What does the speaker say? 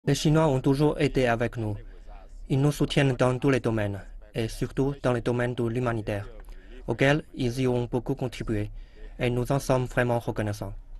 Les Chinois ont toujours été avec nous. Ils nous soutiennent dans tous les domaines, et surtout dans les domaines de l'humanitaire, auxquels ils y ont beaucoup contribué, et nous en sommes vraiment reconnaissants.